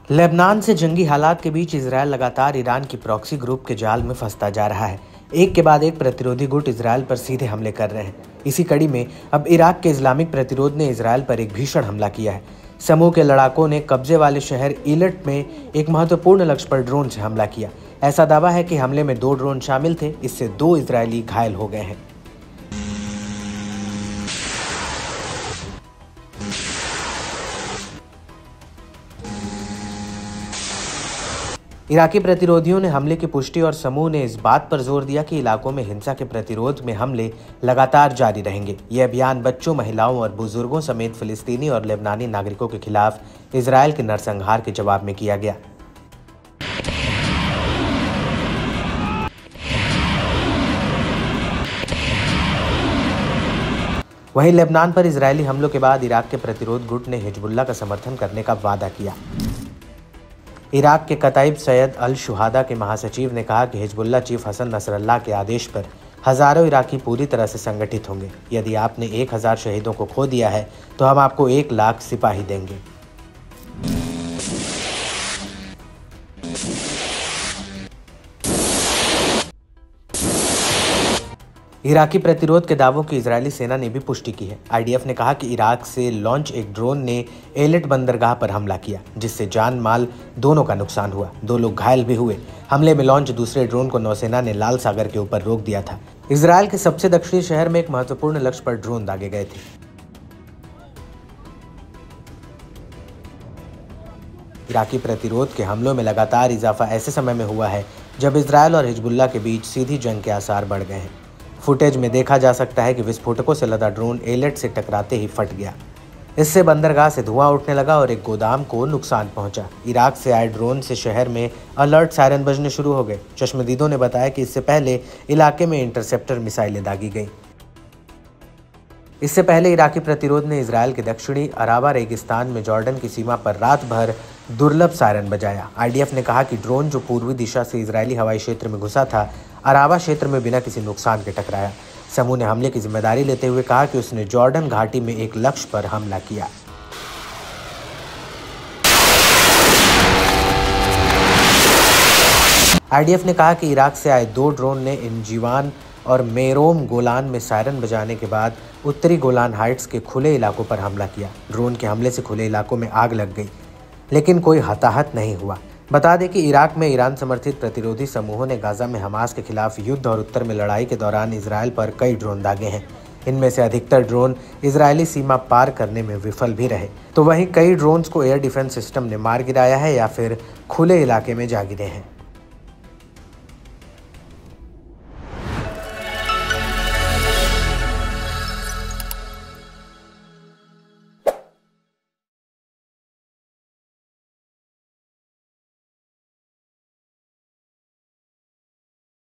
Lebanon से जंगी हालात के बीच इजरायल लगातार ईरान की प्रॉक्सी ग्रुप के जाल में फंसता जा रहा है। एक के बाद एक प्रतिरोधी गुट इजरायल पर सीधे हमले कर रहे हैं। इसी कड़ी में अब इराक के इस्लामिक प्रतिरोध ने इजरायल पर एक भीषण हमला किया है। समूह के लड़ाकों ने कब्जे वाले शहर इलट में एक महत्वपूर्ण लक्ष्य पर ड्रोन से हमला किया। ऐसा दावा है कि हमले में 2 ड्रोन शामिल थे। इससे 2 इजरायली घायल हो गए हैं। इराकी प्रतिरोधियों ने हमले की पुष्टि और समूह ने इस बात पर जोर दिया कि इलाकों में हिंसा के प्रतिरोध में हमले लगातार जारी रहेंगे। ये अभियान बच्चों, महिलाओं और बुजुर्गों समेत फिलिस्तीनी और लेबनानी नागरिकों के खिलाफ इजरायल के नरसंहार के जवाब में किया गया। वहीं लेबनान पर इजरायली हमलों के बाद इराक के प्रतिरोध गुट ने हिजबुल्लाह का समर्थन करने का वादा किया। इराक के कताइब सैयद अल शुहादा के महासचिव ने कहा कि हिजबुल्लाह चीफ हसन नसरल्लाह के आदेश पर हजारों इराकी पूरी तरह से संगठित होंगे। यदि आपने 1000 शहीदों को खो दिया है तो हम आपको 1 लाख सिपाही देंगे। इराकी प्रतिरोध के दावों की इजरायली सेना ने भी पुष्टि की है। आईडीएफ ने कहा कि इराक से लॉन्च एक ड्रोन ने एलेट बंदरगाह पर हमला किया, जिससे जान माल दोनों का नुकसान हुआ। 2 लोग घायल भी हुए। हमले में लॉन्च दूसरे ड्रोन को नौसेना ने लाल सागर के ऊपर रोक दिया था। इजरायल के सबसे दक्षिणी शहर में एक महत्वपूर्ण लक्ष्य पर ड्रोन दागे गए थे। इराकी प्रतिरोध के हमलों में लगातार इजाफा ऐसे समय में हुआ है जब इजरायल और हिजबुल्लाह के बीच सीधी जंग के आसार बढ़ गए हैं। फुटेज में देखा जा सकता है कि विस्फोटकों से लदा ड्रोन एलेट से टकराते ही फट गया। इससे बंदरगाह से धुआं उठने लगा और एक गोदाम को नुकसान पहुंचा। इराक से आए ड्रोन से शहर में अलर्ट सायरन बजने शुरू हो गए। चश्मदीदों ने बताया कि इससे पहले इलाके में इंटरसेप्टर मिसाइलें दागी गईं। इससे पहले इराकी प्रतिरोध ने इजरायल के दक्षिणी अराबा रेगिस्तान में जॉर्डन की सीमा पर रात भर दुर्लभ सायरन बजाया। आईडीएफ ने कहा कि ड्रोन जो पूर्वी दिशा से इजरायली हवाई क्षेत्र में घुसा था, अराबा क्षेत्र में बिना किसी नुकसान के टकराया। समूह ने हमले की जिम्मेदारी लेते हुए कहा कि उसने जॉर्डन घाटी में एक लक्ष्य पर हमला किया। आईडीएफ ने कहा कि इराक से आए 2 ड्रोन ने इंजीवान और मेरोम गोलान में सायरन बजाने के बाद उत्तरी गोलान हाइट्स के खुले इलाकों पर हमला किया। ड्रोन के हमले से खुले इलाकों में आग लग गई, लेकिन कोई हताहत नहीं हुआ। बता दें कि इराक में ईरान समर्थित प्रतिरोधी समूहों ने गाजा में हमास के खिलाफ युद्ध और उत्तर में लड़ाई के दौरान इजरायल पर कई ड्रोन दागे हैं। इनमें से अधिकतर ड्रोन इजरायली सीमा पार करने में विफल भी रहे, तो वहीं कई ड्रोन्स को एयर डिफेंस सिस्टम ने मार गिराया है या फिर खुले इलाके में जा गिरे हैं।